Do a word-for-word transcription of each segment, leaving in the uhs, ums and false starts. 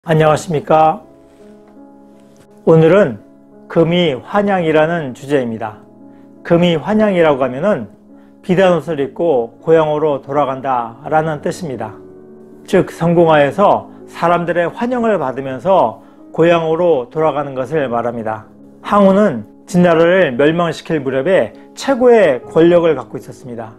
안녕하십니까. 오늘은 금이 환양이라는 주제입니다. 금이 환양이라고 하면은 비단옷을 입고 고향으로 돌아간다 라는 뜻입니다. 즉 성공하여서 사람들의 환영을 받으면서 고향으로 돌아가는 것을 말합니다. 항우는 진나라를 멸망시킬 무렵에 최고의 권력을 갖고 있었습니다.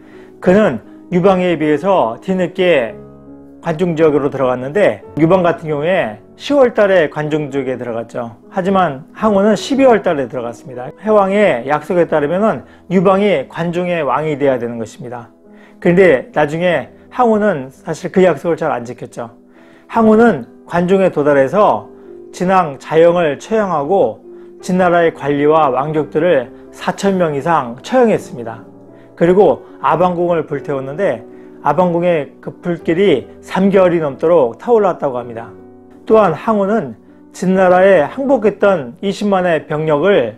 그는 유방에 비해서 뒤늦게 관중지역으로 들어갔는데 유방 같은 경우에 시월 달에 관중지역에 들어갔죠. 하지만 항우는 십이월 달에 들어갔습니다. 해왕의 약속에 따르면 유방이 관중의 왕이 되어야 되는 것입니다. 그런데 나중에 항우는 사실 그 약속을 잘 안 지켰죠. 항우는 관중에 도달해서 진왕 자영을 처형하고 진나라의 관리와 왕족들을 사천 명 이상 처형했습니다. 그리고 아방궁을 불태웠는데 아방궁의 그 불길이 삼 개월이 넘도록 타올랐다고 합니다. 또한 항우는 진나라에 항복했던 이십만의 병력을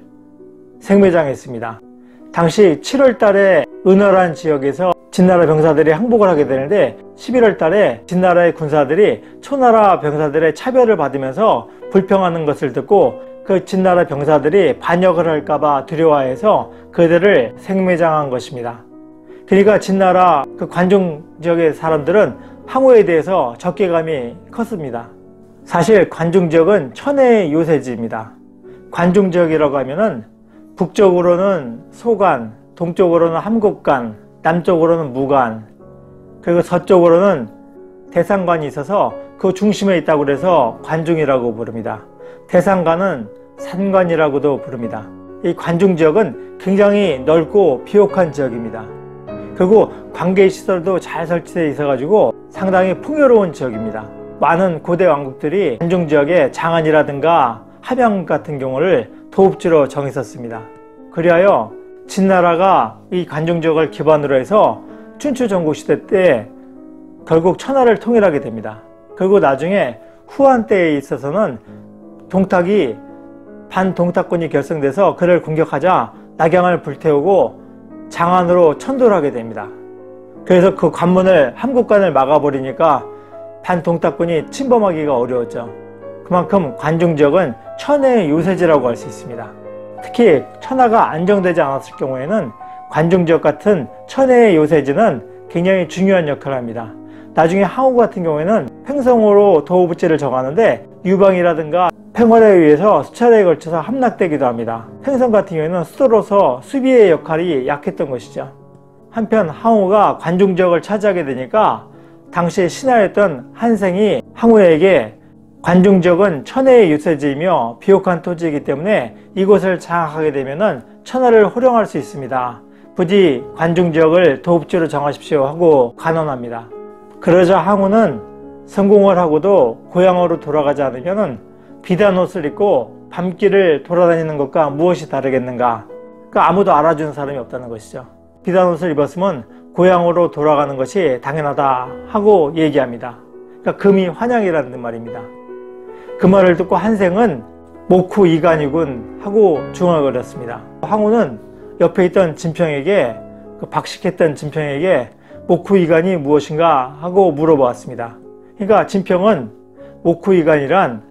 생매장했습니다. 당시 칠월 달에 은월한 지역에서 진나라 병사들이 항복을 하게 되는데 십일월 달에 진나라의 군사들이 초나라 병사들의 차별을 받으면서 불평하는 것을 듣고 그 진나라 병사들이 반역을 할까봐 두려워해서 그들을 생매장한 것입니다. 그러니까 진나라 그 관중 지역의 사람들은 항우에 대해서 적개감이 컸습니다. 사실 관중 지역은 천혜의 요새지입니다. 관중 지역이라고 하면은 북쪽으로는 소간, 동쪽으로는 함곡간, 남쪽으로는 무간, 그리고 서쪽으로는 대상관이 있어서 그 중심에 있다고 그래서 관중이라고 부릅니다. 대상관은 산관이라고도 부릅니다. 이 관중 지역은 굉장히 넓고 비옥한 지역입니다. 그리고 관계시설도 잘 설치되어 있어 가지고 상당히 풍요로운 지역입니다. 많은 고대 왕국들이 관중 지역에 장안이라든가 함양 같은 경우를 도읍지로 정했었습니다. 그리하여 진나라가 이 관중 지역을 기반으로 해서 춘추 전국시대 때 결국 천하를 통일하게 됩니다. 그리고 나중에 후한 때에 있어서는 동탁이 반동탁군이 결성돼서 그를 공격하자 낙양을 불태우고 장안으로 천도를 하게 됩니다. 그래서 그 관문을 함곡관을 막아버리니까 반동탁군이 침범하기가 어려웠죠. 그만큼 관중지역은 천혜의 요새지라고 할 수 있습니다. 특히 천하가 안정되지 않았을 경우에는 관중지역 같은 천혜의 요새지는 굉장히 중요한 역할을 합니다. 나중에 항우 같은 경우에는 횡성으로 도읍지를 정하는데 유방이라든가 팽활에 의해서 수차례에 걸쳐서 함락되기도 합니다. 횡성 같은 경우에는 수도로서 수비의 역할이 약했던 것이죠. 한편 항우가 관중지역을 차지하게 되니까 당시 신하였던 한생이 항우에게 관중지역은 천혜의 요새지이며 비옥한 토지이기 때문에 이곳을 장악하게 되면 천하를 호령할 수 있습니다. 부디 관중지역을 도읍지로 정하십시오 하고 간언합니다. 그러자 항우는 성공을 하고도 고향으로 돌아가지 않으면 비단옷을 입고 밤길을 돌아다니는 것과 무엇이 다르겠는가. 그러니까 아무도 알아주는 사람이 없다는 것이죠. 비단옷을 입었으면 고향으로 돌아가는 것이 당연하다 하고 얘기합니다. 그러니까 금이 환양이라는 말입니다. 그 말을 듣고 한생은 목후 이간이군 하고 중얼거렸습니다. 항우는 옆에 있던 진평에게 그 박식했던 진평에게 목후 이간이 무엇인가 하고 물어보았습니다. 그러니까 진평은 목후 이간이란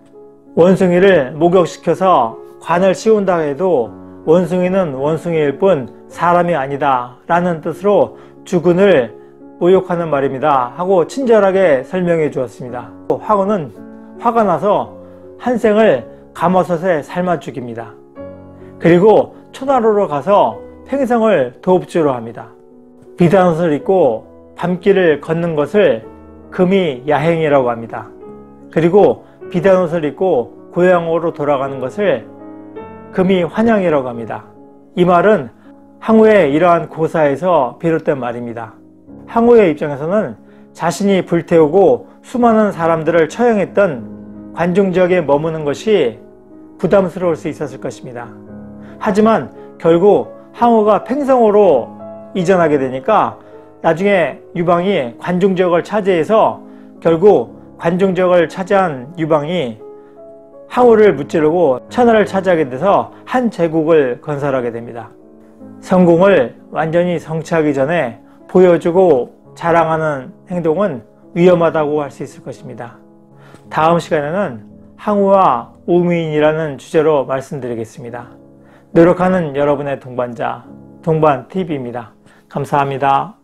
원숭이를 목욕시켜서 관을 씌운다 해도 원숭이는 원숭이일 뿐 사람이 아니다 라는 뜻으로 주군을 모욕하는 말입니다 하고 친절하게 설명해 주었습니다. 항우는 화가 나서 한생을 가마솥에 삶아 죽입니다. 그리고 초나로로 가서 팽성을 도읍지로 합니다. 비단옷을 입고 밤길을 걷는 것을 금이 야행이라고 합니다. 그리고 비단옷을 입고 고향으로 돌아가는 것을 금이 환양이라고 합니다. 이 말은 항우의 이러한 고사에서 비롯된 말입니다. 항우의 입장에서는 자신이 불태우고 수많은 사람들을 처형했던 관중지역에 머무는 것이 부담스러울 수 있었을 것입니다. 하지만 결국 항우가 팽성으로 이전하게 되니까 나중에 유방이 관중지역을 차지해서 결국 관중지역을 차지한 유방이 항우를 무찌르고 천하를 차지하게 돼서 한 제국을 건설하게 됩니다. 성공을 완전히 성취하기 전에 보여주고 자랑하는 행동은 위험하다고 할 수 있을 것입니다. 다음 시간에는 항우와 우미인이라는 주제로 말씀드리겠습니다. 노력하는 여러분의 동반자, 동반티비입니다. 감사합니다.